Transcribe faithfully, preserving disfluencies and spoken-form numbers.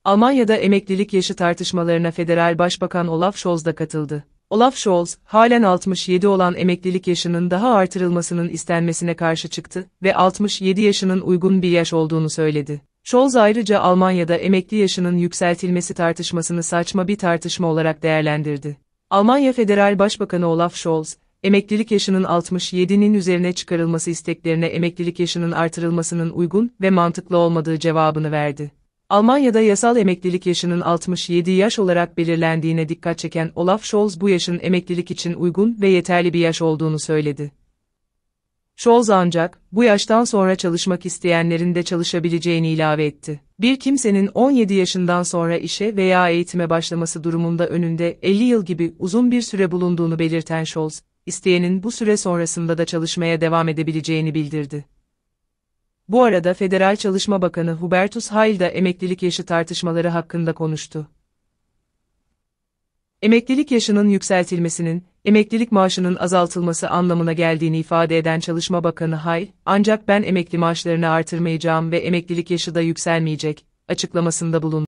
Almanya'da emeklilik yaşı tartışmalarına Federal Başbakan Olaf Scholz da katıldı. Olaf Scholz, halen altmış yedi olan emeklilik yaşının daha artırılmasının istenmesine karşı çıktı ve altmış yedi yaşının uygun bir yaş olduğunu söyledi. Scholz ayrıca Almanya'da emekli yaşının yükseltilmesi tartışmasını saçma bir tartışma olarak değerlendirdi. Almanya Federal Başbakanı Olaf Scholz, emeklilik yaşının altmış yedinin üzerine çıkarılması isteklerine emeklilik yaşının artırılmasının uygun ve mantıklı olmadığı cevabını verdi. Almanya'da yasal emeklilik yaşının altmış yedi yaş olarak belirlendiğine dikkat çeken Olaf Scholz bu yaşın emeklilik için uygun ve yeterli bir yaş olduğunu söyledi. Scholz ancak, bu yaştan sonra çalışmak isteyenlerin de çalışabileceğini ilave etti. Bir kimsenin on yedi yaşından sonra işe veya eğitime başlaması durumunda önünde elli yıl gibi uzun bir süre bulunduğunu belirten Scholz, isteyenin bu süre sonrasında da çalışmaya devam edebileceğini bildirdi. Bu arada Federal Çalışma Bakanı Hubertus Heil de emeklilik yaşı tartışmaları hakkında konuştu. Emeklilik yaşının yükseltilmesinin, emeklilik maaşının azaltılması anlamına geldiğini ifade eden Çalışma Bakanı Heil, ancak ben emekli maaşlarını artırmayacağım ve emeklilik yaşı da yükselmeyecek, açıklamasında bulundu.